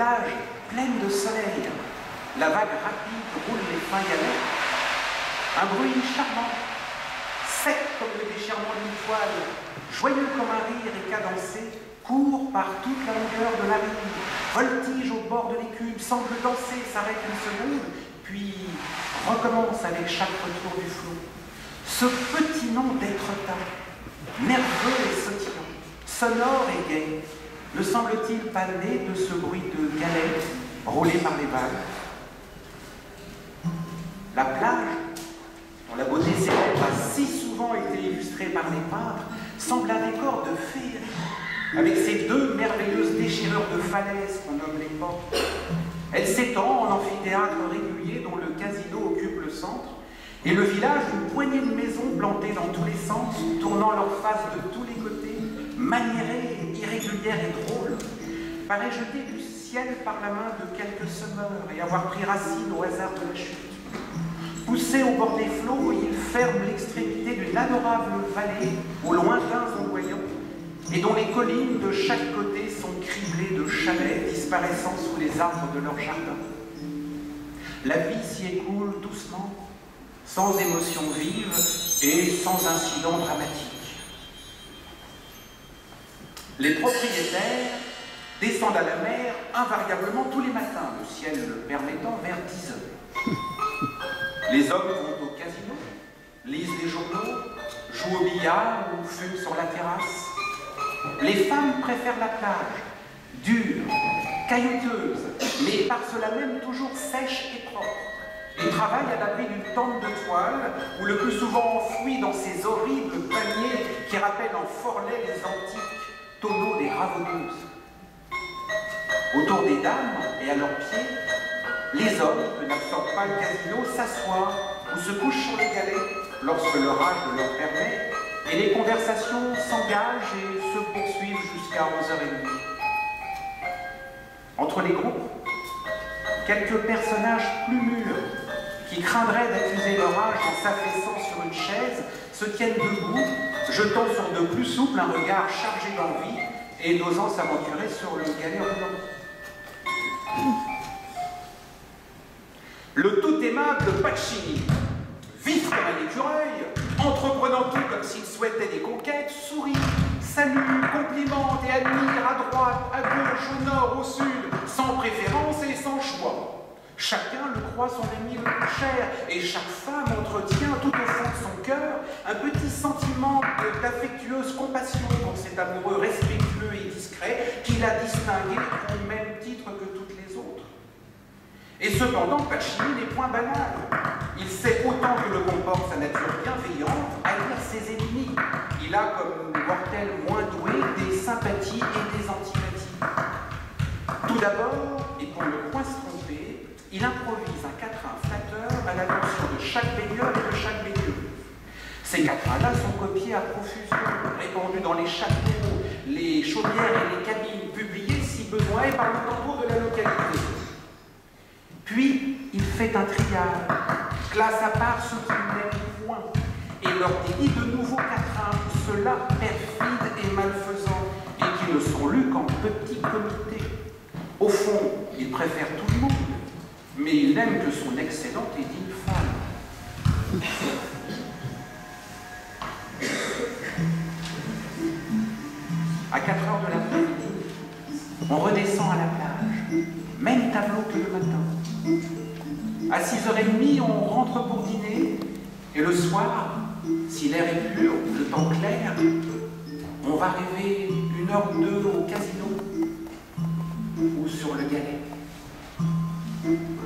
plage pleine de soleil. La vague rapide roule les fins galets. Un bruit charmant, sec comme le déchirement d'une toile, joyeux comme un rire et cadencé, court par toute la longueur de la rive, voltige au bord de l'écume, semble danser, s'arrête une seconde, puis recommence avec chaque retour du flot. Ce petit nom d'Étretat, nerveux et sautillant, sonore et gai, ne semble-t-il pas né de ce bruit de galets roulés par les vagues? La plage, dont la beauté célèbre a si souvent été illustrée par les peintres, semble un décor de féerie, avec ses deux merveilleuses déchirures de falaises qu'on nomme les portes. Elle s'étend en amphithéâtre régulier dont le casino occupe le centre, et le village, une poignée de maisons plantées dans tous les sens, tournant leurs faces de tous les côtés, maniérées, irrégulières et drôles, paraît jeter du ciel par la main de quelques semeurs et avoir pris racine au hasard de la chute. Poussé au bord des flots, il ferme l'extrémité d'une adorable vallée aux lointains ondoyants et dont les collines de chaque côté sont criblées de chalets disparaissant sous les arbres de leur jardin. La vie s'y écoule doucement, sans émotion vive et sans incident dramatique. Les propriétaires descendent à la mer invariablement tous les matins, le ciel le permettant, vers 10 heures. Les hommes vont au casino, lisent des journaux, jouent au billard ou fument sur la terrasse. Les femmes préfèrent la plage, dure, caillouteuse, mais par cela même toujours sèche et propre, et travaillent à l'abri d'une tente de toile, ou le plus souvent enfouie dans ces horribles paniers qui rappellent en forlet les antiques tonneaux des ravodeuses. Autour des dames et à leurs pieds, les hommes, que n'absorbe pas le casino, s'assoient ou se couchent sur les galets lorsque leur âge le leur permet, et les conversations s'engagent et se poursuivent jusqu'à 11h30. Entre les groupes, quelques personnages plus mûrs qui craindraient d'accuser leur âge en s'affaissant sur une chaise se tiennent debout, jetant sur de plus souples un regard chargé d'envie et n'osant s'aventurer sur le galet roulant. Le tout aimable Pacini, vif comme un écureuil, entreprenant tout comme s'il souhaitait des conquêtes, sourit, salue, complimente et admire à droite, à gauche, au nord, au sud, sans préférence et sans choix. Chacun le croit son ami le plus cher, et chaque femme entretient tout au fond de son cœur un petit sentiment d'affectueuse compassion pour cet amoureux respectueux et discret qui l'a distingué au même titre que toutes les autres. Et cependant, Pacini n'est point banal. Il sait autant que le comporte sa nature bienveillante haïr ses ennemis. Il a, comme mortel moins doué, des sympathies et des antipathies. Tout d'abord, et pour ne point se tromper, il improvise un quatrain flatteur à l'attention de chaque baigneur et de chaque baigneuse. Ces quatrains-là sont copiés à profusion, répandus dans les châteaux, les chaumières et les cabines, publiés si besoin est par le tambour de la localité. Puis, il fait un triage, classe à part ceux qui n'aiment point, et leur dédie de nouveaux quatrains, ceux-là perfides et malfaisants, et qui ne sont lus qu'en petit comité. Au fond, il préfère tout le monde, mais il n'aime que son excellente et digne femme. À 4 heures de l'après-midi, on redescend à la plage, même tableau que le matin. À 6h30, on rentre pour dîner, et le soir, si l'air est pur, le temps clair, on va rêver 1 heure ou 2 au casino ou sur le galet.